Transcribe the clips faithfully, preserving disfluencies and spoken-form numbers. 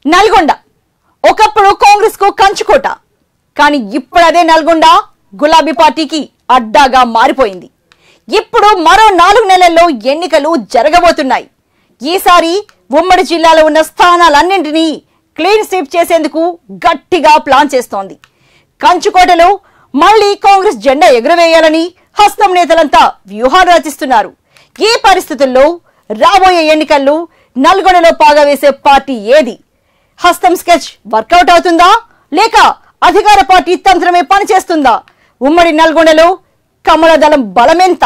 నల్గొండ ఒకప్పుడు కాంగ్రెస్ కు కంచుకోట. కానీ ఇప్పుడు అదే నల్గొండ గులాబీ పార్టీకి అడ్డాగా మారిపోయింది. ఇప్పుడు మరో నాలుగు నెలల్లో ఎన్నికలు జరగబోతున్నాయి. ఈసారి ఉమ్మడి జిల్లాలో ఉన్న స్థానాలన్నింటినీ క్లీన్ స్వీప్ చేసేందుకు గట్టిగా ప్లాన్ చేస్తోంది. కంచుకోటలో మళ్లీ కాంగ్రెస్ జెండా ఎగురవేయాలని హస్తం నేతలంతా వ్యూహాలు రచిస్తున్నారు. ఈ పరిస్థితుల్లో రాబోయే ఎన్నికల్లో నల్గొండలో పాగా వేసే పార్టీ ఏది? హస్తం స్కెచ్ వర్కౌట్ అవుతుందా లేక అధికార పార్టీ తంత్రమే పనిచేస్తుందా? ఉమ్మడి నల్గొండలో కమల దళం బలమెంత?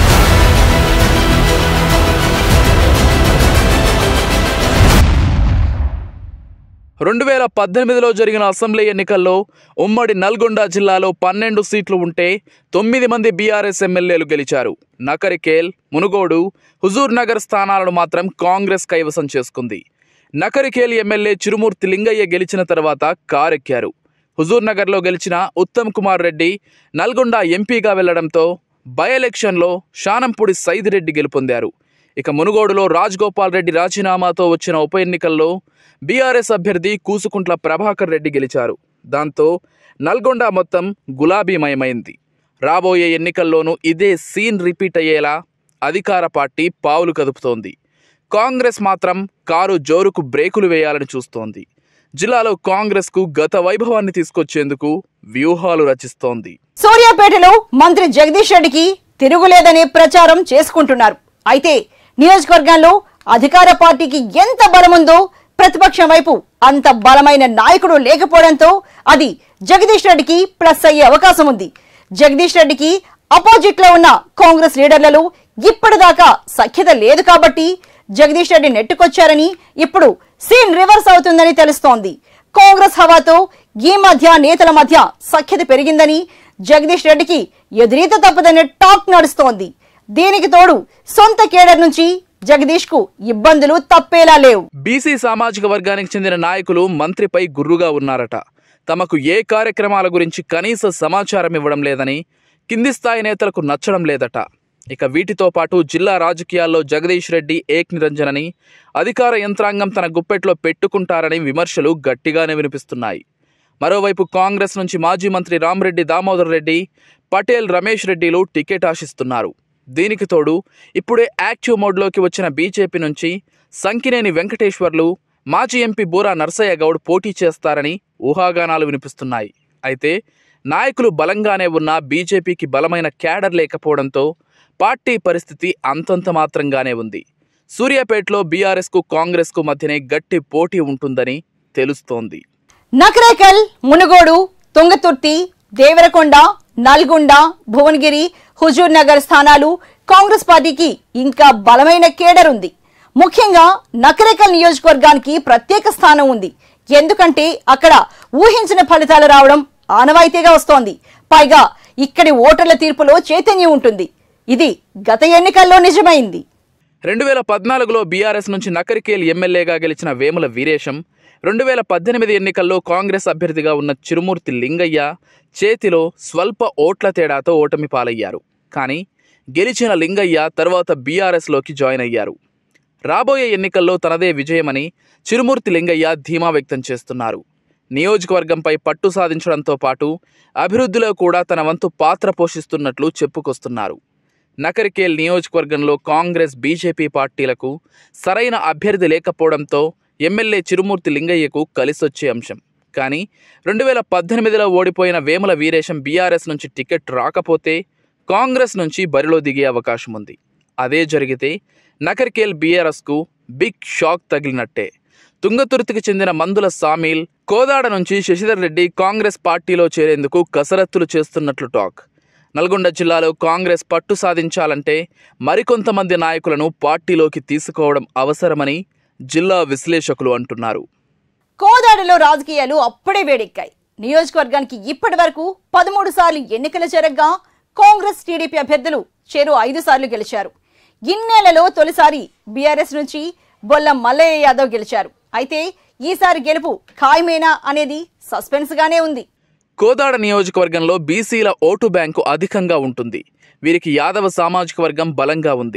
రెండు వేల పద్దెనిమిదిలో జరిగిన అసెంబ్లీ ఎన్నికల్లో ఉమ్మడి నల్గొండ జిల్లాలో పన్నెండు సీట్లు ఉంటే తొమ్మిది మంది బీఆర్ఎస్ ఎమ్మెల్యేలు గెలిచారు. నకరికేల్, మునుగోడు, హుజూర్ నగర్ స్థానాలను మాత్రం కాంగ్రెస్ కైవసం చేసుకుంది. నకరికేల్ ఎమ్మెల్యే చిరుమూర్తి లింగయ్య గెలిచిన తర్వాత కారెక్కారు. హుజూర్ నగర్లో గెలిచిన ఉత్తమ్ కుమార్ రెడ్డి నల్గొండ ఎంపీగా వెళ్లడంతో బై ఎలక్షన్లో శానంపూడి సైదిరెడ్డి గెలుపొందారు. ఇక మునుగోడులో రాజగోపాల్ రెడ్డి రాజీనామాతో వచ్చిన ఉప ఎన్నికల్లో బీఆర్ఎస్ అభ్యర్థి కూసుకుంట్ల ప్రభాకర్ రెడ్డి గెలిచారు. దాంతో నల్గొండ మొత్తం గులాబీమయమైంది. రాబోయే ఎన్నికల్లోనూ ఇదే సీన్ రిపీట్ అయ్యేలా అధికార పార్టీ పావులు కదుపుతోంది. కాంగ్రెస్ మాత్రం కారు జోరుకు బ్రేకులు వేయాలని చూస్తోంది. జిల్లాలో కాంగ్రెస్ కు గత వైభవాన్ని తీసుకొచ్చేందుకు వ్యూహాలు రచిస్తోంది. సూర్యాపేటలో మంత్రి జగదీష్ రెడ్డికి తిరుగులేదనే ప్రచారం చేసుకుంటున్నారు. అయితే నియోజకవర్గాల్లో అధికార పార్టీకి ఎంత బలముందో ప్రతిపక్షం వైపు అంత బలమైన నాయకుడు లేకపోవడంతో అది జగదీష్ రెడ్డికి ప్లస్ అయ్యే అవకాశం ఉంది. జగదీష్ రెడ్డికి అపోజిట్ లో ఉన్న కాంగ్రెస్ లీడర్లలో ఇప్పటిదాకా సఖ్యత లేదు కాబట్టి జగదీష్ రెడ్డి నెట్టుకొచ్చారని ఇప్పుడు సీన్ రివర్స్ అవుతుందని తెలుస్తోంది. కాంగ్రెస్ హవాతో ఈ మధ్య నేతల మధ్య సఖ్యత పెరిగిందని, జగదీష్ రెడ్డికి ఎదురీత తప్పదనే టాక్ నడుస్తోంది. దీనికి తోడు సొంత కేడర్ నుంచి జగదీష్ కు ఇబ్బందులు తప్పేలా లేవు. బీసీ సామాజిక వర్గానికి చెందిన నాయకులు మంత్రిపై గుర్రుగా ఉన్నారట. తమకు ఏ కార్యక్రమాల గురించి కనీస సమాచారం ఇవ్వడం లేదని, కింది స్థాయి నేతలకు నచ్చడం లేదట. ఇక వీటితో పాటు జిల్లా రాజకీయాల్లో జగదీష్ రెడ్డి ఏక్ నిరంజనని, అధికార యంత్రాంగం తన గుప్పెట్లో పెట్టుకుంటారని విమర్శలు గట్టిగానే వినిపిస్తున్నాయి. మరోవైపు కాంగ్రెస్ నుంచి మాజీ మంత్రి రామరెడ్డి దామోదర్ రెడ్డి, పటేల్ రమేష్ రెడ్డిలు టికెట్ ఆశిస్తున్నారు. దీనికి తోడు ఇప్పుడే యాక్టివ్ మోడ్లోకి వచ్చిన బీజేపీ నుంచి సంకినేని వెంకటేశ్వర్లు, మాజీ ఎంపీ బూరా నర్సయ్య గౌడ్ పోటీ చేస్తారని ఊహాగానాలు వినిపిస్తున్నాయి. అయితే నాయకులు బలంగానే ఉన్న బీజేపీకి బలమైన క్యాడర్ లేకపోవడంతో పార్టీ పరిస్థితి అంతంత మాత్రంగానే ఉంది. సూర్యాపేటలో బీఆర్ఎస్ కు కాంగ్రెస్ కు మధ్యనే గట్టి పోటీ ఉంటుందని తెలుస్తోంది. నకరేకల్, మునుగోడు, తుంగతుర్తి, దేవరకొండ, నల్గొండ, భువనగిరి, హుజూర్ నగర్ స్థానాలు కాంగ్రెస్ పార్టీకి ఇంకా బలమైన కేడర్ ఉంది. ముఖ్యంగా నకరేకల్ నియోజకవర్గానికి ప్రత్యేక స్థానం ఉంది. ఎందుకంటే అక్కడ ఊహించిన ఫలితాలు రావడం ఆనవాయితీగా వస్తోంది. పైగా ఇక్కడి ఓటర్ల తీర్పులో చైతన్యం ఉంటుంది. ఇది గత ఎన్నికల్లో నిజమైంది. రెండు వేల పద్నాలుగులో బీఆర్ఎస్ నుంచి నకరికేల్ ఎమ్మెల్యేగా గెలిచిన వేముల వీరేశం, రెండు వేల పద్దెనిమిది ఎన్నికల్లో కాంగ్రెస్ అభ్యర్థిగా ఉన్న చిరుమూర్తి లింగయ్య చేతిలో స్వల్ప ఓట్ల తేడాతో ఓటమి పాలయ్యారు. కానీ గెలిచిన లింగయ్య తర్వాత బీఆర్ఎస్లోకి జాయిన్ అయ్యారు. రాబోయే ఎన్నికల్లో తనదే విజయమని చిరుమూర్తి లింగయ్య ధీమా వ్యక్తం చేస్తున్నారు. నియోజకవర్గంపై పట్టు సాధించడంతో పాటు అభివృద్ధిలో కూడా తన వంతు పాత్ర పోషిస్తున్నట్లు చెప్పుకొస్తున్నారు. నకరికేల్ నియోజకవర్గంలో కాంగ్రెస్ బీజేపీ పార్టీలకు సరైన అభ్యర్థి లేకపోవడంతో ఎమ్మెల్యే చిరుమూర్తి లింగయ్యకు కలిసొచ్చే అంశం. కానీ రెండు వేల పద్దెనిమిదిలో ఓడిపోయిన వేముల వీరేశం బీఆర్ఎస్ నుంచి టికెట్ రాకపోతే కాంగ్రెస్ నుంచి బరిలో దిగే అవకాశం ఉంది. అదే జరిగితే నకరికేల్ బీఆర్ఎస్కు బిగ్ షాక్ తగిలినట్టే. తుంగతుర్తికి చెందిన మందుల సామీల్, కోదాడ నుంచి శశిధర్ రెడ్డి కాంగ్రెస్ పార్టీలో చేరేందుకు కసరత్తులు చేస్తున్నట్లు టాక్. నల్గొండ జిల్లాలో కాంగ్రెస్ పట్టు సాధించాలంటే మరికొంతమంది నాయకులను పార్టీలోకి తీసుకోవడం అవసరమని జిల్లా విశ్లేషకులు అంటున్నారు. కోదాడలో రాజకీయాలు అప్పుడే వేడెక్కాయి. నియోజకవర్గానికి ఇప్పటి వరకు పదమూడు సార్లు ఎన్నికలు జరగ్గా కాంగ్రెస్, టీడీపీ అభ్యర్థులు చెరో ఐదు సార్లు గెలిచారు. ఇన్నేళ్లలో తొలిసారి బీఆర్ఎస్ నుంచి బొల్ల మల్లయ్య యాదవ్ గెలిచారు. అయితే ఈసారి గెలుపు ఖాయమేనా అనేది సస్పెన్స్ గానే ఉంది. కోదాడ నియోజకవర్గంలో బీసీల ఓటు బ్యాంకు అధికంగా ఉంటుంది. వీరికి యాదవ సామాజిక వర్గం బలంగా ఉంది.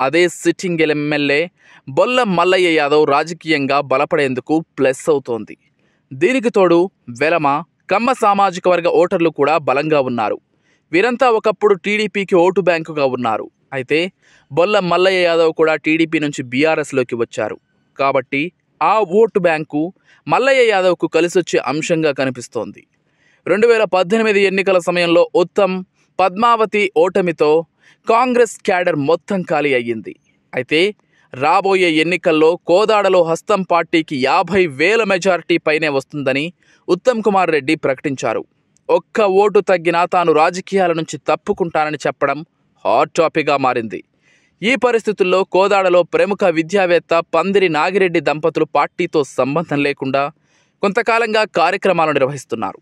అదే సిట్టింగ్ ఎమ్మెల్యే బొల్ల మల్లయ్య యాదవ్ రాజకీయంగా బలపడేందుకు ప్లస్ అవుతోంది. దీనికి తోడు వెలమ, కమ్మ సామాజిక వర్గ ఓటర్లు కూడా బలంగా ఉన్నారు. వీరంతా ఒకప్పుడు టీడీపీకి ఓటు బ్యాంకుగా ఉన్నారు. అయితే బొల్ల మల్లయ్య యాదవ్ కూడా టీడీపీ నుంచి బీఆర్ఎస్లోకి వచ్చారు. కాబట్టి ఆ ఓటు బ్యాంకు మల్లయ్య యాదవ్కు కలిసొచ్చే అంశంగా కనిపిస్తోంది. రెండు వేల పద్దెనిమిది ఎన్నికల సమయంలో ఉత్తమ్, పద్మావతి ఓటమితో కాంగ్రెస్ క్యాడర్ మొత్తం ఖాళీ అయ్యింది. అయితే రాబోయే ఎన్నికల్లో కోదాడలో హస్తం పార్టీకి యాభై వేల మెజారిటీ పైనే వస్తుందని ఉత్తమ్ కుమార్ రెడ్డి ప్రకటించారు. ఒక్క ఓటు తగ్గినా తాను రాజకీయాల నుంచి తప్పుకుంటానని చెప్పడం హాట్ టాపిక్గా మారింది. ఈ పరిస్థితుల్లో కోదాడలో ప్రముఖ విద్యావేత్త పందిరి నాగిరెడ్డి దంపతులు పార్టీతో సంబంధం లేకుండా కొంతకాలంగా కార్యక్రమాలు నిర్వహిస్తున్నారు.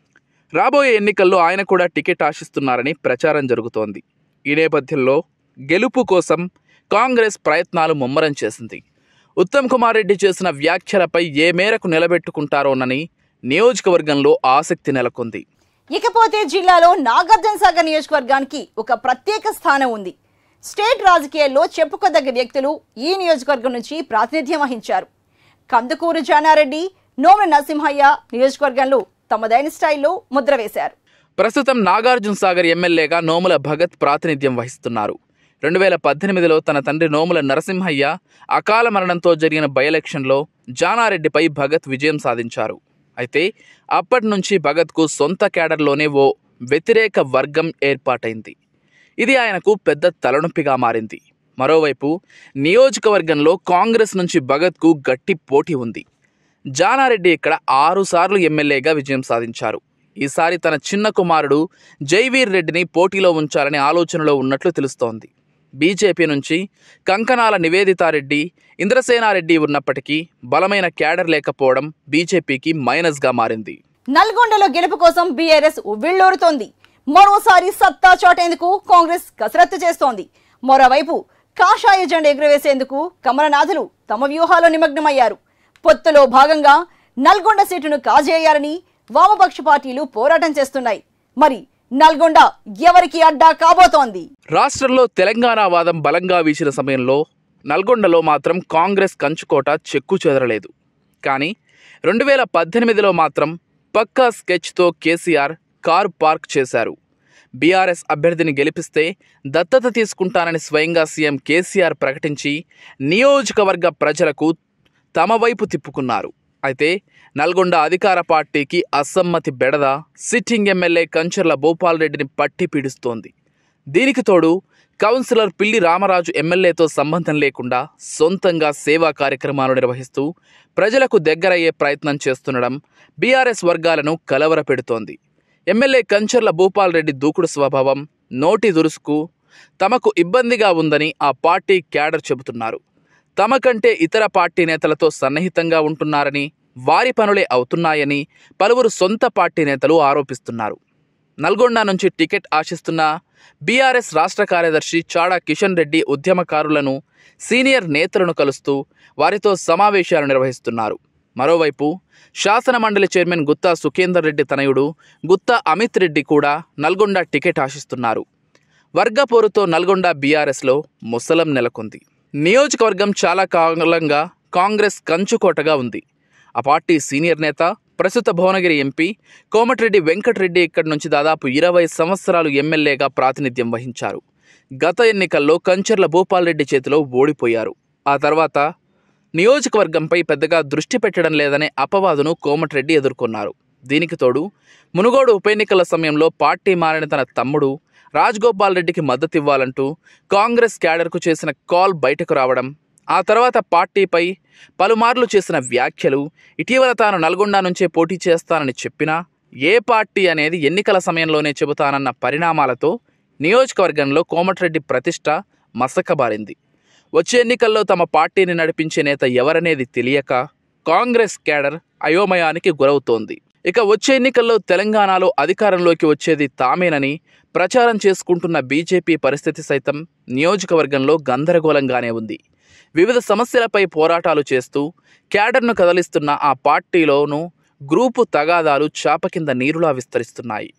రాబోయే ఎన్నికల్లో ఆయన కూడా టికెట్ ఆశిస్తున్నారని ప్రచారం జరుగుతోంది. ఈ నేపథ్యంలో గెలుపు కోసం కాంగ్రెస్ ప్రయత్నాలు ముమ్మరం చేసింది. ఉత్తమ్ కుమార్ రెడ్డి చేసిన వ్యాఖ్యలపై ఏ మేరకు నిలబెట్టుకుంటారోనని నియోజకవర్గంలో ఆసక్తి నెలకొంది. ఇకపోతే జిల్లాలో నాగార్జున సాగర్ నియోజకవర్గానికి ఒక ప్రత్యేక స్థానం ఉంది. స్టేట్ రాజకీయాల్లో చెప్పుకోదగ్గ వ్యక్తులు ఈ నియోజకవర్గం నుంచి ప్రాతినిధ్యం వహించారు. కందుకూరు జానారెడ్డి, నోముల నరసింహయ్య నియోజకవర్గంలో తమదైన స్టైల్లో ముద్ర వేశారు. ప్రస్తుతం నాగార్జున సాగర్ ఎమ్మెల్యేగా నోముల భగత్ ప్రాతినిధ్యం వహిస్తున్నారు. రెండు వేల పద్దెనిమిదిలో తన తండ్రి నోముల నరసింహయ్య అకాల మరణంతో జరిగిన బై ఎలక్షన్లో జానారెడ్డిపై భగత్ విజయం సాధించారు. అయితే అప్పటి నుంచి భగత్కు సొంత క్యాడర్లోనే ఓ వ్యతిరేక వర్గం ఏర్పాటైంది. ఇది ఆయనకు పెద్ద తలనొప్పిగా మారింది. మరోవైపు నియోజకవర్గంలో కాంగ్రెస్ నుంచి భగత్కు గట్టి పోటీ ఉంది. జానారెడ్డి ఇక్కడ ఆరు సార్లు ఎమ్మెల్యేగా విజయం సాధించారు. ఈసారి తన చిన్న కుమారుడు జైవీర్ రెడ్డిని పోటీలో ఉంచాలనే ఆలోచనలో ఉన్నట్లు తెలుస్తోంది. బీజేపీ నుంచి కంకనాల నివేదితారెడ్డి, ఇంద్రసేనారెడ్డి ఉన్నప్పటికీ బలమైన క్యాడర్ లేకపోవడం బీజేపీకి మైనస్గా మారింది. నల్గొండలో గెలుపు కోసం బీఆర్ఎస్ ఉవ్విళ్లూరుతోంది. మరోసారి సత్తా చాటేందుకు కాంగ్రెస్ కసరత్తు చేస్తోంది. మరోవైపు కాషాయ జెండా ఎగురవేసేందుకు కమలనాథులు తమ వ్యూహాలో నిమగ్నమయ్యారు. పొత్తులో భాగంగా నల్గొండ సీటును కాజేయాలని వామపక్ష పార్టీలు పోరాటం చేస్తున్నాయి. మరి నల్గొండ ఎవరికి అడ్డా కాబోతోంది? రాష్ట్రంలో తెలంగాణ వాదం బలంగా వీచిన సమయంలో నల్గొండలో మాత్రం కాంగ్రెస్ కంచుకోట చెక్కు చెదరలేదు. కానీ రెండు వేల పద్దెనిమిదిలో మాత్రం పక్కా స్కెచ్తో కేసీఆర్ కారు పార్క్ చేశారు. బీఆర్ఎస్ అభ్యర్థిని గెలిపిస్తే దత్తత తీసుకుంటానని స్వయంగా సీఎం కేసీఆర్ ప్రకటించి నియోజకవర్గ ప్రజలకు తమ వైపు తిప్పుకున్నారు. అయితే నల్గొండ అధికార పార్టీకి అసమ్మతి బెడద సిట్టింగ్ ఎమ్మెల్యే కంచర్ల భూపాల్ రెడ్డిని పట్టి పీడిస్తోంది. దీనికి తోడు కౌన్సిలర్ పిల్లి రామరాజు ఎమ్మెల్యేతో సంబంధం లేకుండా సొంతంగా సేవా కార్యక్రమాలు నిర్వహిస్తూ ప్రజలకు దగ్గరయ్యే ప్రయత్నం చేస్తుండడం బీఆర్ఎస్ వర్గాలను కలవరపెడుతోంది. ఎమ్మెల్యే కంచర్ల భూపాల్ రెడ్డి దూకుడు స్వభావం, నోటి దురుసుకు తమకు ఇబ్బందిగా ఉందని ఆ పార్టీ క్యాడర్ చెబుతున్నారు. తమ కంటే ఇతర పార్టీ నేతలతో సన్నిహితంగా ఉంటున్నారని, వారి పనులే అవుతున్నాయని పలువురు సొంత పార్టీ నేతలు ఆరోపిస్తున్నారు. నల్గొండ నుంచి టికెట్ ఆశిస్తున్న బీఆర్ఎస్ రాష్ట్ర కార్యదర్శి చాడా కిషన్ రెడ్డి ఉద్యమకారులను, సీనియర్ నేతలను కలుస్తూ వారితో సమావేశాలు నిర్వహిస్తున్నారు. మరోవైపు శాసన మండలి చైర్మన్ గుత్తా సుఖేందర్ రెడ్డి తనయుడు గుత్తా అమిత్ రెడ్డి కూడా నల్గొండ టికెట్ ఆశిస్తున్నారు. వర్గపోరుతో నల్గొండ బీఆర్ఎస్లో ముసలం నెలకొంది. నియోజకవర్గం చాలా కాలంగా కాంగ్రెస్ కంచుకోటగా ఉంది. ఆ పార్టీ సీనియర్ నేత, ప్రస్తుత భువనగిరి ఎంపీ కోమటిరెడ్డి వెంకటరెడ్డి ఇక్కడి నుంచి దాదాపు ఇరవై సంవత్సరాలు ఎమ్మెల్యేగా ప్రాతినిధ్యం వహించారు. గత ఎన్నికల్లో కంచర్ల భూపాల్ రెడ్డి చేతిలో ఓడిపోయారు. ఆ తర్వాత నియోజకవర్గంపై పెద్దగా దృష్టి పెట్టడం లేదనే అపవాదును కోమటిరెడ్డి ఎదుర్కొన్నారు. దీనికి తోడు మునుగోడు ఉప ఎన్నికల సమయంలో పార్టీ మారిన తన తమ్ముడు రాజగోపాల్ రెడ్డికి మద్దతు ఇవ్వాలంటూ కాంగ్రెస్ క్యాడర్కు చేసిన కాల్ బయటకు రావడం, ఆ తర్వాత పార్టీపై పలుమార్లు చేసిన వ్యాఖ్యలు, ఇటీవల తాను నల్గొండ నుంచే పోటీ చేస్తానని చెప్పినా ఏ పార్టీ అనేది ఎన్నికల సమయంలోనే చెబుతానన్న పరిణామాలతో నియోజకవర్గంలో కోమటిరెడ్డి ప్రతిష్ట మసకబారింది. వచ్చే ఎన్నికల్లో తమ పార్టీని నడిపించే నేత ఎవరనేది తెలియక కాంగ్రెస్ క్యాడర్ అయోమయానికి గురవుతోంది. ఇక వచ్చే ఎన్నికల్లో తెలంగాణలో అధికారంలోకి వచ్చేది తామేనని ప్రచారం చేసుకుంటున్న బీజేపీ పరిస్థితి సైతం నియోజకవర్గంలో గందరగోళంగానే ఉంది. వివిధ సమస్యలపై పోరాటాలు చేస్తూ క్యాడర్ను కదలిస్తున్న ఆ పార్టీలోనూ గ్రూపు తగాదాలు చాప కింద నీరులా విస్తరిస్తున్నాయి.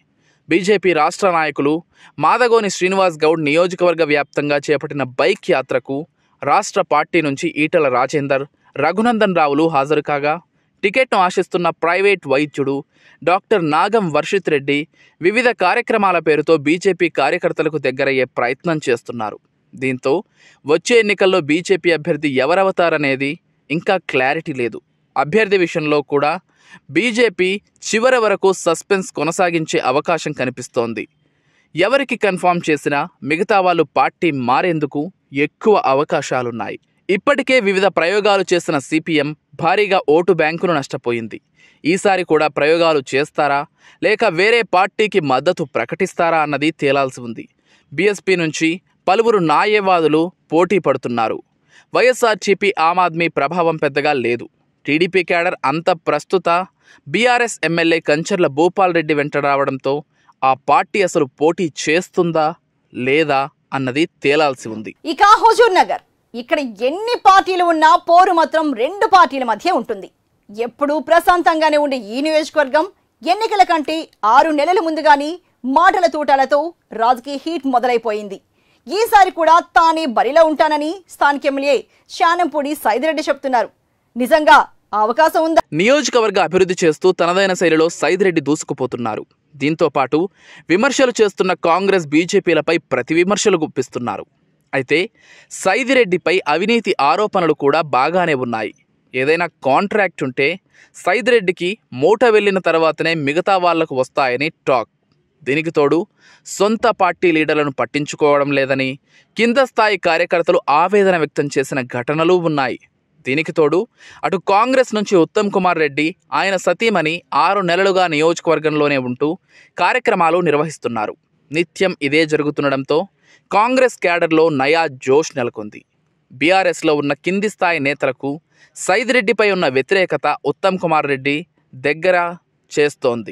బీజేపీ రాష్ట్ర నాయకులు మాదగోని శ్రీనివాస్ గౌడ్ నియోజకవర్గ వ్యాప్తంగా చేపట్టిన బైక్ యాత్రకు రాష్ట్ర పార్టీ నుంచి ఈటల రాజేందర్, రఘునందన్ రావులు హాజరు కాగా టికెట్ను ఆశిస్తున్న ప్రైవేట్ వైద్యుడు డాక్టర్ నాగం వర్షిత్ రెడ్డి వివిధ కార్యక్రమాల పేరుతో బీజేపీ కార్యకర్తలకు దగ్గరయ్యే ప్రయత్నం చేస్తున్నారు. దీంతో వచ్చే ఎన్నికల్లో బీజేపీ అభ్యర్థి ఎవరవుతారనేది ఇంకా క్లారిటీ లేదు. అభ్యర్థి విషయంలో కూడా బీజేపీ చివరి వరకు సస్పెన్స్ కొనసాగించే అవకాశం కనిపిస్తోంది. ఎవరికి కన్ఫర్మ్ చేసినా మిగతా వాళ్ళు పార్టీ మారేందుకు ఎక్కువ అవకాశాలున్నాయి. ఇప్పటికే వివిధ ప్రయోగాలు చేసిన సిపిఎం భారీగా ఓటు బ్యాంకును నష్టపోయింది. ఈసారి కూడా ప్రయోగాలు చేస్తారా లేక వేరే పార్టీకి మద్దతు ప్రకటిస్తారా అన్నది తేలాల్సి ఉంది. బీఎస్పీ నుంచి పలువురు న్యాయవాదులు పోటీ పడుతున్నారు. వైఎస్ఆర్సీపీ ఆమ్ ఆద్మీ ప్రభావం పెద్దగా లేదు. టీడీపీ క్యాడర్ అంత ప్రస్తుత బీఆర్ఎస్ ఎమ్మెల్యే కంచర్ల భూపాల్ రెడ్డి వెంట రావడంతో ఆ పార్టీ అసలు పోటీ చేస్తుందా లేదా అన్నది తేలాల్సి ఉంది. ఇక హుజూర్ నగర్, ఇక్కడ ఎన్ని పార్టీలు ఉన్నా పోరు మాత్రం రెండు పార్టీల మధ్య ఉంటుంది. ఎప్పుడూ ప్రశాంతంగానే ఉండే ఈ నియోజకవర్గం ఎన్నికల కంటే ఆరు నెలల ముందుగాని మాటల తూటాలతో రాజకీయ హీట్ మొదలైపోయింది. ఈసారి కూడా తానే బరిలో ఉంటానని స్థానిక ఎమ్మెల్యే శానంపూడి సైదిరెడ్డి చెప్తున్నారు. నిజంగా అవకాశం ఉందా? నియోజకవర్గ అభివృద్ధి చేస్తూ తనదైన శైలిలో సైదిరెడ్డి దూసుకుపోతున్నారు. దీంతో పాటు విమర్శలు చేస్తున్న కాంగ్రెస్, బీజేపీలపై ప్రతి విమర్శలు గుప్పిస్తున్నారు. అయితే సైదిరెడ్డిపై అవినీతి ఆరోపణలు కూడా బాగానే ఉన్నాయి. ఏదైనా కాంట్రాక్ట్ ఉంటే సైదిరెడ్డికి మూట వెళ్ళిన తర్వాతనే మిగతా వాళ్లకు వస్తాయని టాక్. దీనికి తోడు సొంత పార్టీ లీడర్లను పట్టించుకోవడం లేదని కింద స్థాయి కార్యకర్తలు ఆవేదన వ్యక్తం చేసిన ఘటనలు ఉన్నాయి. దీనికి తోడు అటు కాంగ్రెస్ నుంచి ఉత్తమ్ కుమార్ రెడ్డి, ఆయన సతీమణి ఆరు నెలలుగా నియోజకవర్గంలోనే ఉంటూ కార్యక్రమాలు నిర్వహిస్తున్నారు. నిత్యం ఇదే జరుగుతుండడంతో కాంగ్రెస్ క్యాడర్లో నయా జోష్ నెలకొంది. బీఆర్ఎస్లో ఉన్న కింది స్థాయి నేతలకు సైదిరెడ్డిపై ఉన్న వ్యతిరేకత ఉత్తమ్ కుమార్ రెడ్డి దగ్గర చేస్తోంది.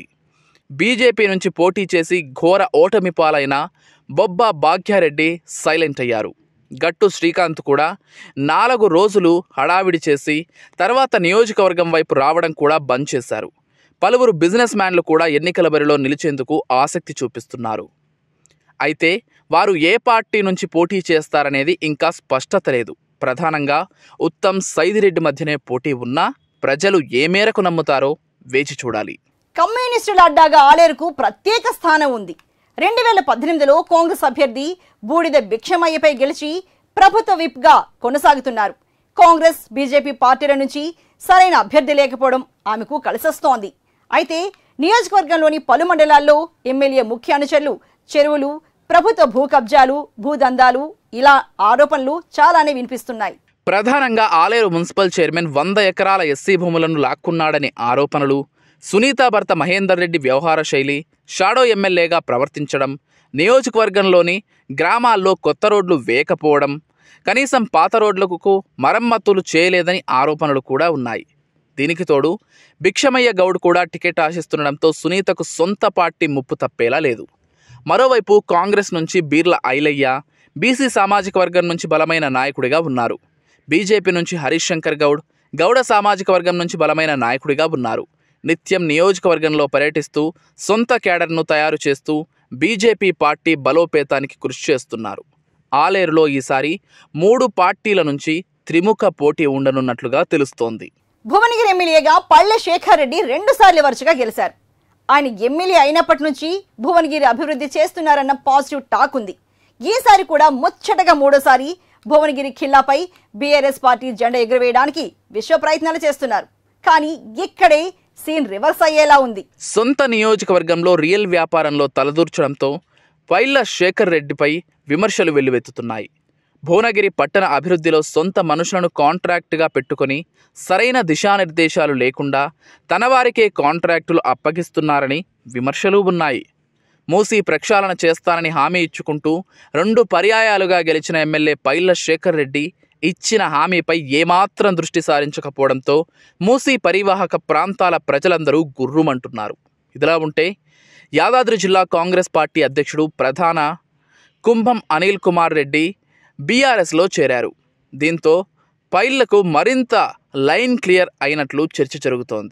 బీజేపీ నుంచి పోటీ చేసి ఘోర ఓటమి పాలైన బొబ్బా భాగ్యారెడ్డి సైలెంట్ అయ్యారు. గట్టు శ్రీకాంత్ కూడా నాలుగు రోజులు హడావిడి చేసి తర్వాత నియోజకవర్గం వైపు రావడం కూడా బంద్ చేశారు. పలువురు బిజినెస్ మ్యాన్లు కూడా ఎన్నికల బరిలో నిలిచేందుకు ఆసక్తి చూపిస్తున్నారు. అయితే వారు ఏ పార్టీ నుంచి పోటీ చేస్తారనేది ఇంకా స్పష్టత లేదు. ప్రధానంగా ఉత్తమ్, సైదిరెడ్డి మధ్యనే పోటీ ఉన్నా ప్రజలు ఏ మేరకు నమ్ముతారో వేచి చూడాలి. కమ్యూనిస్టుల అడ్డాగా ఆలేరుకు ప్రత్యేక స్థానం ఉంది. రెండు వేల పద్దెనిమిదిలో కాంగ్రెస్ అభ్యర్థి బూడిద భిక్షమయ్యపై గెలిచి ప్రభుత్వ విప్ గా కొనసాగుతున్నారు. కాంగ్రెస్, బీజేపీ పార్టీల నుంచి సరైన అభ్యర్థి లేకపోవడం ఆమెకు కలిసొస్తోంది. అయితే నియోజకవర్గంలోని పలు మండలాల్లో ఎమ్మెల్యే ముఖ్య అనుచరులు చెరువులు, ప్రభుత్వ భూ కబ్జాలు, భూదందాలు ఇలా ఆరోపణలు చాలానే వినిపిస్తున్నాయి. ప్రధానంగా ఆలేరు మున్సిపల్ చైర్మన్ వంద ఎకరాల ఎస్సీ భూములను లాక్కున్నాడని ఆరోపణలు, సునీత భర్త మహేందర్ రెడ్డి వ్యవహార శైలి, షాడో ఎమ్మెల్యేగా ప్రవర్తించడం, నియోజకవర్గంలోని గ్రామాల్లో కొత్త రోడ్లు వేయకపోవడం, కనీసం పాత రోడ్లకు మరమ్మతులు చేయలేదని ఆరోపణలు కూడా ఉన్నాయి. దీనికి తోడు భిక్షమయ్య గౌడ్ కూడా టికెట్ ఆశిస్తుండడంతో సునీతకు సొంత పార్టీ ముప్పు తప్పేలా లేదు. మరోవైపు కాంగ్రెస్ నుంచి బీర్ల ఐలయ్య బీసీ సామాజిక వర్గం నుంచి బలమైన నాయకుడిగా ఉన్నారు. బీజేపీ నుంచి హరీష్ శంకర్ గౌడ్ గౌడ సామాజిక వర్గం నుంచి బలమైన నాయకుడిగా ఉన్నారు. నిత్యం నియోజకవర్గంలో పర్యటిస్తూ సొంత క్యాడర్ను తయారు చేస్తూ బీజేపీ పార్టీ బలోపేతానికి కృషి చేస్తున్నారు. ఆలేరులో ఈసారి మూడు పార్టీల నుంచి త్రిముఖ పోటీ ఉండనున్నట్లుగా తెలుస్తోంది. భువనగిరి ఎమ్మెల్యేగా పల్లె శేఖర్ రెడ్డి రెండు సార్లు వరుసగా గెలిచారు. ఆయన ఎమ్మెల్యే అయినప్పటి నుంచి భువనగిరి అభివృద్ధి చేస్తున్నారన్న పాజిటివ్ టాక్ ఉంది. ఈసారి కూడా ముచ్చటగా మూడోసారి భువనగిరి ఖిల్లాపై బీఆర్ఎస్ పార్టీ జెండా ఎగురవేయడానికి విశ్వ ప్రయత్నాలు చేస్తున్నారు. కానీ ఇక్కడే సీన్ రివర్స్ అయ్యేలా ఉంది. సొంత నియోజకవర్గంలో రియల్ వ్యాపారంలో తలదూర్చడంతో పైళ్ల శేఖర్ రెడ్డిపై విమర్శలు వెల్లువెత్తుతున్నాయి. భువనగిరి పట్టణ అభివృద్ధిలో సొంత మనుషులను కాంట్రాక్టుగా పెట్టుకొని సరైన దిశానిర్దేశాలు లేకుండా తన వారికే కాంట్రాక్టులు అప్పగిస్తున్నారని విమర్శలు ఉన్నాయి. మూసీ ప్రక్షాళన చేస్తానని హామీ ఇచ్చుకుంటూ రెండు పర్యాయాలుగా గెలిచిన ఎమ్మెల్యే పైళ్ల శేఖర్ రెడ్డి ఇచ్చిన హామీపై ఏమాత్రం దృష్టి సారించకపోవడంతో మూసీ పరివాహక ప్రాంతాల ప్రజలందరూ గుర్రుమంటున్నారు. ఇదిలా ఉంటే యాదాద్రి జిల్లా కాంగ్రెస్ పార్టీ అధ్యక్షుడు ప్రధాన కుంభం అనిల్ కుమార్ రెడ్డి బీఆర్ఎస్లో చేరారు. దీంతో పైళ్లకు మరింత లైన్ క్లియర్ అయినట్లు చర్చ జరుగుతోంది.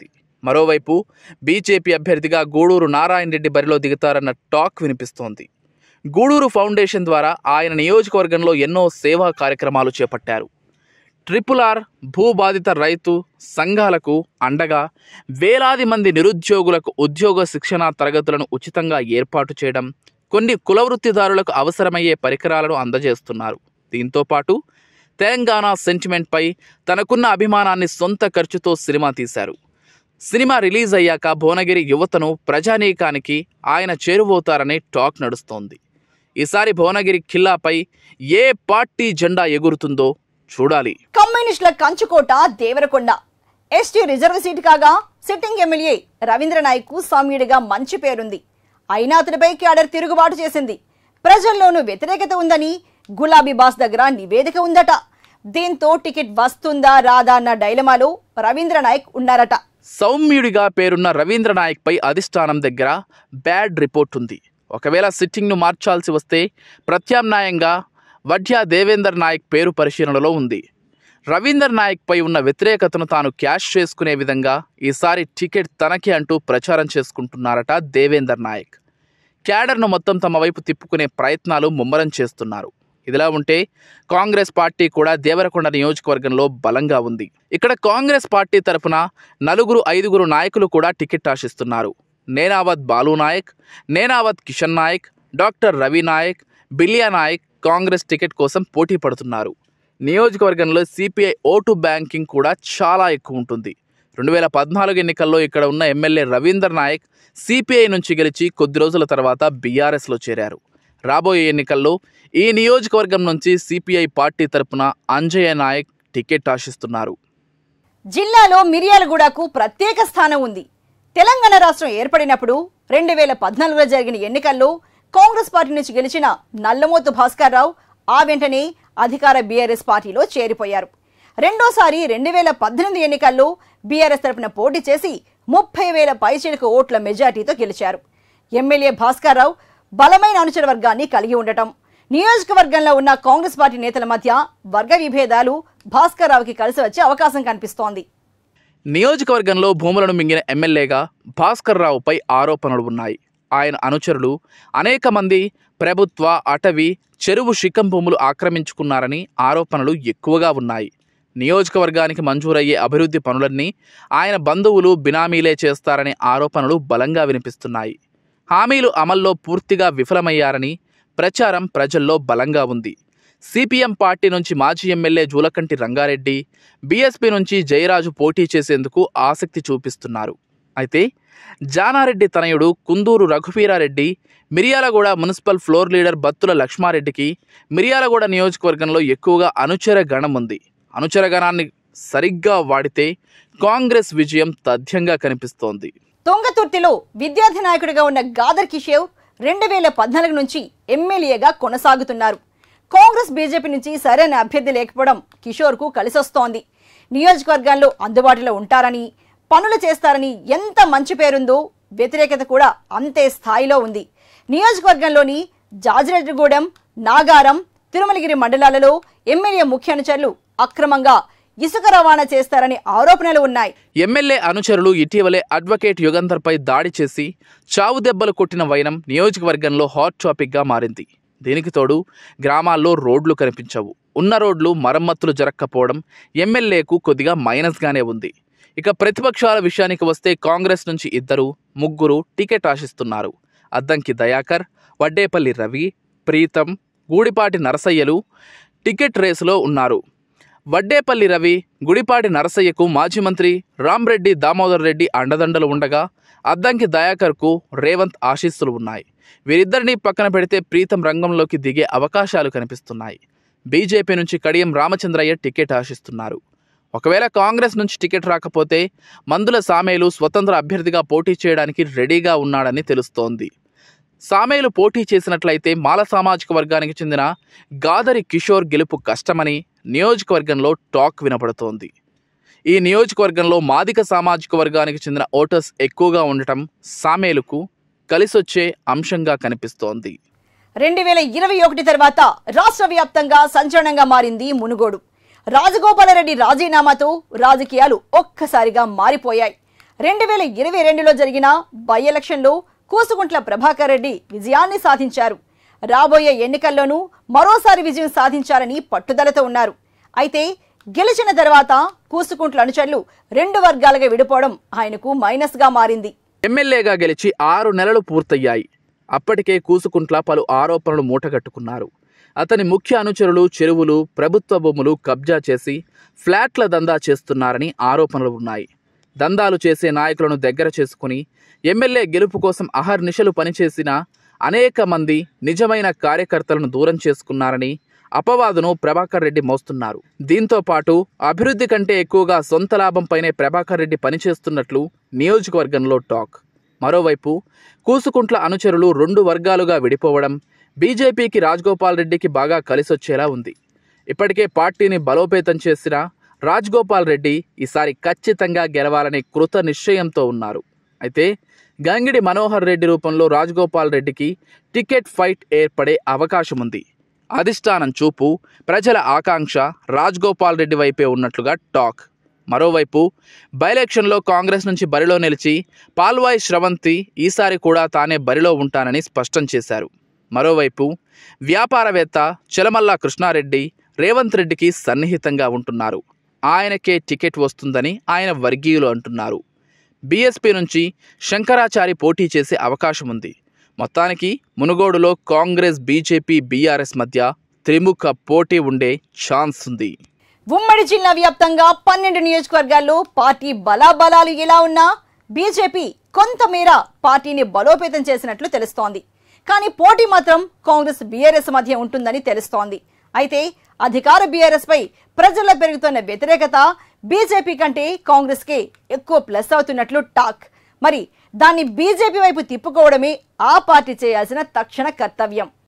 మరోవైపు బీజేపీ అభ్యర్థిగా గూడూరు నారాయణ రెడ్డి బరిలో దిగుతారన్న టాక్ వినిపిస్తోంది. గూడూరు ఫౌండేషన్ ద్వారా ఆయన నియోజకవర్గంలో ఎన్నో సేవా కార్యక్రమాలు చేపట్టారు. ట్రిపుల్ ఆర్ భూబాధిత రైతు సంఘాలకు అండగా వేలాది మంది నిరుద్యోగులకు ఉద్యోగ శిక్షణా తరగతులను ఉచితంగా ఏర్పాటు చేయడం, కొన్ని కులవృత్తిదారులకు అవసరమయ్యే పరికరాలను అందజేస్తున్నారు. దీంతోపాటు తెలంగాణ సెంటిమెంట్పై తనకున్న అభిమానాన్ని సొంత ఖర్చుతో సినిమా తీశారు. సినిమా రిలీజ్ అయ్యాక భువనగిరి యువతను ప్రజానీకానికి ఆయన చేరువవుతారనే టాక్ నడుస్తోంది. ఈసారి భువనగిరి ఖిల్లాపై ఏ పార్టీ జెండా ఎగురుతుందో చూడాలి. కమ్యూనిస్టుల కంచుకోట దేవరకొండ ఎస్టీ రిజర్వ్ సీట్ కాగా సిట్టింగ్ ఎమ్మెల్యే రవీంద్ర నాయక్ కు సామ్యుడిగా మంచి పేరుంది. అయినా అతడిపై క్యాడర్ తిరుగుబాటు చేసింది. ప్రజల్లోనూ వ్యతిరేకత ఉందని గులాబీ బాస్ దగ్గర నివేదిక ఉందట. దీంతో టికెట్ వస్తుందా రాదా అన్న డైలమాలో రవీంద్ర నాయక్ ఉన్నారట. సౌమ్యుడిగా పేరున్న రవీంద్ర నాయక్ పై అధిష్టానం దగ్గర బ్యాడ్ రిపోర్ట్ ఉంది. ఒకవేళ సిట్టింగ్ను మార్చాల్సి వస్తే ప్రత్యామ్నాయంగా వడ్యా దేవేందర్ నాయక్ పేరు పరిశీలనలో ఉంది. రవీందర్ నాయక్ పై ఉన్న వ్యతిరేకతను తాను క్యాష్ చేసుకునే విధంగా ఈసారి టికెట్ తనకి అంటూ ప్రచారం చేసుకుంటున్నారట దేవేందర్ నాయక్. క్యాడర్ను మొత్తం తమ వైపు తిప్పుకునే ప్రయత్నాలు ముమ్మరం చేస్తున్నారు. ఇదిలా ఉంటే కాంగ్రెస్ పార్టీ కూడా దేవరకొండ నియోజకవర్గంలో బలంగా ఉంది. ఇక్కడ కాంగ్రెస్ పార్టీ తరఫున నలుగురు ఐదుగురు నాయకులు కూడా టికెట్ ఆశిస్తున్నారు. నేనావత్ బాలు నాయక్, నేనావత్ కిషన్ నాయక్, డాక్టర్ రవి నాయక్, బిలియా నాయక్ కాంగ్రెస్ టికెట్ కోసం పోటీ పడుతున్నారు. నియోజకవర్గంలో సిపిఐ ఓటు బ్యాంకింగ్ కూడా చాలా ఎక్కువ ఉంటుంది. రెండు వేల పద్నాలుగు ఎన్నికల్లో ఇక్కడ ఉన్న ఎమ్మెల్యే రవీందర్ నాయక్ సిపిఐ నుంచి గెలిచి కొద్ది రోజుల తర్వాత బీఆర్ఎస్లో చేరారు. రాబోయే ఎన్నికల్లో ఈ నియోజకవర్గం నుంచి సిపిఐ పార్టీ తరపున అంజయ్య నాయక్ టికెట్ ఆశిస్తున్నారు. జిల్లాలో మిర్యాలగూడకు ప్రత్యేక స్థానం ఉంది. తెలంగాణ రాష్ట్రం ఏర్పడినప్పుడు రెండు వేల పద్నాలుగులో జరిగిన ఎన్నికల్లో కాంగ్రెస్ పార్టీ నుంచి గెలిచిన నల్లమోతు భాస్కర్ రావు ఆ వెంటనే అధికార బీఆర్ఎస్ పార్టీలో చేరిపోయారు. రెండోసారి రెండు వేల పద్దెనిమిది ఎన్నికల్లో బీఆర్ఎస్ తరపున పోటీ చేసి ముప్పై వేల పైచిలకు ఓట్ల మెజార్టీతో గెలిచారు. ఎమ్మెల్యే భాస్కర్ రావు బలమైన అనుచర వర్గాన్ని కలిగి ఉండటం, నియోజకవర్గంలో ఉన్న కాంగ్రెస్ పార్టీ నేతల మధ్య వర్గ విభేదాలు భాస్కర్ రావుకి కలిసి వచ్చే అవకాశం కనిపిస్తోంది. నియోజకవర్గంలో భూములను మింగిన ఎమ్మెల్యేగా భాస్కర్ రావుపై ఆరోపణలు ఉన్నాయి. ఆయన అనుచరులు అనేక మంది ప్రభుత్వ, అటవీ, చెరువు శిఖం భూములు ఆక్రమించుకున్నారని ఆరోపణలు ఎక్కువగా ఉన్నాయి. నియోజకవర్గానికి మంజూరయ్యే అభివృద్ధి పనులన్నీ ఆయన బంధువులు, బినామీలే చేస్తారనే ఆరోపణలు బలంగా వినిపిస్తున్నాయి. హామీలు అమల్లో పూర్తిగా విఫలమయ్యారని ప్రచారం ప్రజల్లో బలంగా ఉంది. సిపిఎం పార్టీ నుంచి మాజీ ఎమ్మెల్యే జూలకంటి రంగారెడ్డి, బీఎస్పీ నుంచి జయరాజు పోటీ చేసేందుకు ఆసక్తి చూపిస్తున్నారు. అయితే జానారెడ్డి తనయుడు Kunduru Raghuveera Reddy Miryalaguda municipal floor leader Battula లక్ష్మారెడ్డికి మిర్యాలగూడ నియోజకవర్గంలో ఎక్కువగా అనుచర గణం ఉంది. అనుచర గణాన్ని సరిగ్గా వాడితే కాంగ్రెస్ విజయం తథ్యంగా కనిపిస్తోంది. తొంగతుర్తిలో విద్యార్థి నాయకుడిగా ఉన్న గాదర్ కిషోర్ రెండు వేల పద్నాలుగు నుంచి ఎమ్మెల్యేగా కొనసాగుతున్నారు. కాంగ్రెస్ బీజేపీ నుంచి సరైన అభ్యర్థి లేకపోవడం కిషోర్ కు కలిసొస్తోంది. నియోజకవర్గాల్లో అందుబాటులో ఉంటారని, పనులు చేస్తారని ఎంత మంచి పేరుందో వ్యతిరేకత కూడా అంతే స్థాయిలో ఉంది. నియోజకవర్గంలోని జాజిరెడ్డిగూడెం, నాగారం, తిరుమలగిరి మండలాలలో ఎమ్మెల్యే ముఖ్య అనుచరులు అక్రమంగా ఇసుక రవాణా చేస్తారని ఆరోపణలు ఉన్నాయి. ఎమ్మెల్యే అనుచరులు ఇటీవలే అడ్వకేట్ యుగంధర్ పై దాడి చేసి చావు దెబ్బలు కొట్టిన వైనం నియోజకవర్గంలో హాట్ టాపిక్ గా మారింది. దీనికి తోడు గ్రామాల్లో రోడ్లు కనిపించవు. ఉన్న రోడ్లు మరమ్మతులు జరగకపోవడం ఎమ్మెల్యేకు కొద్దిగా మైనస్ గానే ఉంది. ఇక ప్రతిపక్షాల విషయానికి వస్తే కాంగ్రెస్ నుంచి ఇద్దరు ముగ్గురు టికెట్ ఆశిస్తున్నారు. అద్దంకి దయాకర్, వడ్డేపల్లి రవి, ప్రీతం, గూడిపాటి నరసయ్యలు టికెట్ రేసులో ఉన్నారు. వడ్డేపల్లి రవి, గుడిపాటి నరసయ్యకు మాజీ మంత్రి రామ్రెడ్డి దామోదర్ రెడ్డి అండదండలు ఉండగా అద్దంకి దయాకర్కు రేవంత్ ఆశీస్సులు ఉన్నాయి. వీరిద్దరినీ పక్కన పెడితే ప్రీతం రంగంలోకి దిగే అవకాశాలు కనిపిస్తున్నాయి. బీజేపీ నుంచి కడియం రామచంద్రయ్య టికెట్ ఆశిస్తున్నారు. ఒకవేళ కాంగ్రెస్ నుంచి టికెట్ రాకపోతే మందుల సామేలు స్వతంత్ర అభ్యర్థిగా పోటీ చేయడానికి రెడీగా ఉన్నాడని తెలుస్తోంది. సామేలు పోటీ చేసినట్లయితే మాల సామాజిక వర్గానికి చెందిన గాదరి కిషోర్ గెలుపు కష్టమని నియోజకవర్గంలో టాక్ వినపడుతోంది. ఈ నియోజకవర్గంలో మాదిక సామాజిక వర్గానికి చెందిన ఓటర్స్ ఎక్కువగా ఉండటం సామేలుకు కలిసొచ్చే అంశంగా కనిపిస్తోంది. రెండు వేల ఇరవై ఒకటి తర్వాత రాష్ట్ర వ్యాప్తంగా సంచలనంగా మారింది మునుగోడు. రాజగోపాలరెడ్డి రాజీనామాతో రాజకీయాలు ఒక్కసారిగా మారిపోయాయి. రెండు వేల ఇరవై రెండులో జరిగిన బై ఎలక్షన్లో కూసుకుంట్ల ప్రభాకర్ రెడ్డి విజయాన్ని సాధించారు. రాబోయే ఎన్నికల్లోనూ మరోసారి విజయం సాధించాలని పట్టుదలతో ఉన్నారు. అయితే గెలిచిన తర్వాత కూసుకుంట్ల అనుచరులు రెండు వర్గాలుగా విడిపోవడం ఆయనకు మైనస్ గా మారింది. ఎమ్మెల్యేగా గెలిచి ఆరు నెలలు పూర్తయ్యాయి. అప్పటికే కూసుకుంట్ల పలు ఆరోపణలు మూటగట్టుకున్నారు. అతని ముఖ్య అనుచరులు చెరువులు, ప్రభుత్వ భూములు కబ్జా చేసి ఫ్లాట్ల దందా చేస్తున్నారని ఆరోపణలు ఉన్నాయి. దందాలు చేసే నాయకులను దగ్గర చేసుకుని ఎమ్మెల్యే గెలుపు కోసం అహర్నిశలు పనిచేసిన అనేక మంది నిజమైన కార్యకర్తలను దూరం చేసుకున్నారని అపవాదును ప్రభాకర్ రెడ్డి మోస్తున్నారు. దీంతో పాటు అభివృద్ధి కంటే ఎక్కువగా సొంత లాభంపైనే ప్రభాకర్ రెడ్డి పనిచేస్తున్నట్లు నియోజకవర్గంలో టాక్. మరోవైపు కూసుకుంట్ల అనుచరులు రెండు వర్గాలుగా విడిపోవడం బీజేపీకి రాజగోపాల్ రెడ్డికి బాగా కలిసొచ్చేలా ఉంది. ఇప్పటికే పార్టీని బలోపేతం చేసిన రాజగోపాల్ రెడ్డి ఈసారి ఖచ్చితంగా గెలవాలనే కృత నిశ్చయంతో ఉన్నారు. అయితే గంగిడి మనోహర్ రెడ్డి రూపంలో రాజగోపాల్ రెడ్డికి టికెట్ ఫైట్ ఏర్పడే అవకాశం ఉంది. అధిష్టానం చూపు, ప్రజల ఆకాంక్ష రాజగోపాల్ రెడ్డి వైపే ఉన్నట్లుగా టాక్. మరోవైపు బైఎలక్షన్లో కాంగ్రెస్ నుంచి బరిలో నిలిచి పాల్వాయి శ్రవంతి ఈసారి కూడా తానే బరిలో ఉంటానని స్పష్టం చేశారు. మరోవైపు వ్యాపారవేత్త చలమల్లా కృష్ణారెడ్డి రేవంత్ రెడ్డికి సన్నిహితంగా ఉంటున్నారు. ఆయనకే టికెట్ వస్తుందని ఆయన వర్గీయులు అంటున్నారు. బీఎస్పీ నుంచి శంకరాచారి పోటీ చేసే అవకాశం ఉంది. మొత్తానికి మునుగోడులో కాంగ్రెస్, బీజేపీ, బీఆర్ఎస్ మధ్య త్రిముఖ పోటీ ఉండే ఛాన్స్ ఉంది. ఉమ్మడి జిల్లా వ్యాప్తంగా పన్నెండు నియోజకవర్గాల్లో పార్టీ బలాబలాలు ఎలా ఉన్నా బీజేపీ కొంతమేర పార్టీని బలోపేతం చేసినట్లు తెలుస్తోంది. కానీ పోటీ మాత్రం కాంగ్రెస్, బీఆర్ఎస్ మధ్య ఉంటుందని తెలుస్తోంది. అయితే అధికార బీఆర్ఎస్ పై ప్రజల్లో పెరుగుతున్న వ్యతిరేకత బీజేపీ కంటే కాంగ్రెస్ కే ఎక్కువ ప్లస్ అవుతున్నట్లు టాక్. మరి దాన్ని బీజేపీ వైపు తిప్పుకోవడమే ఆ పార్టీ చేయాల్సిన తక్షణ కర్తవ్యం.